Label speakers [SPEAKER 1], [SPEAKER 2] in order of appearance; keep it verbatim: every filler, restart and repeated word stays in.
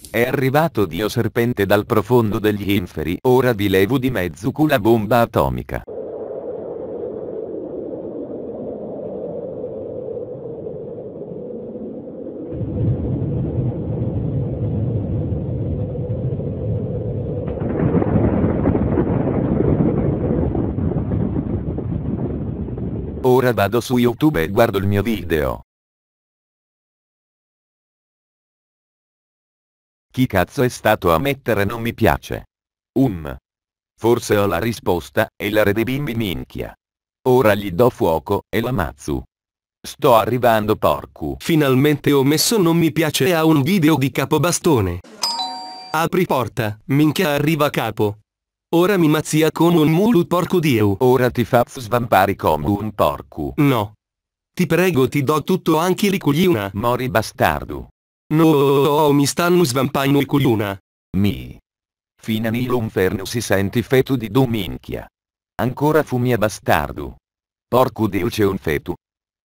[SPEAKER 1] È arrivato Dio serpente dal profondo degli inferi, ora vi levo di mezzo con la bomba atomica. Ora vado su YouTube e guardo il mio video. Chi cazzo è stato a mettere non mi piace? Um. Forse ho la risposta, e la rede bimbi minchia. Ora gli do fuoco, e l'ammazzo. Sto arrivando porcu.
[SPEAKER 2] Finalmente ho messo non mi piace a un video di Capobastone. Apri porta, minchia arriva capo. Ora mi mazzia come un mulo porco dio.
[SPEAKER 1] Ora ti faccio svampare come un porco.
[SPEAKER 2] No. Ti prego ti do tutto anche li cogliuna.
[SPEAKER 1] Mori bastardo.
[SPEAKER 2] No, mi stanno svampando i cogliuna.
[SPEAKER 1] Mi. Fina nell'inferno si senti feto di dominchia. Ancora fumi a bastardo. Porco dio c'è un feto,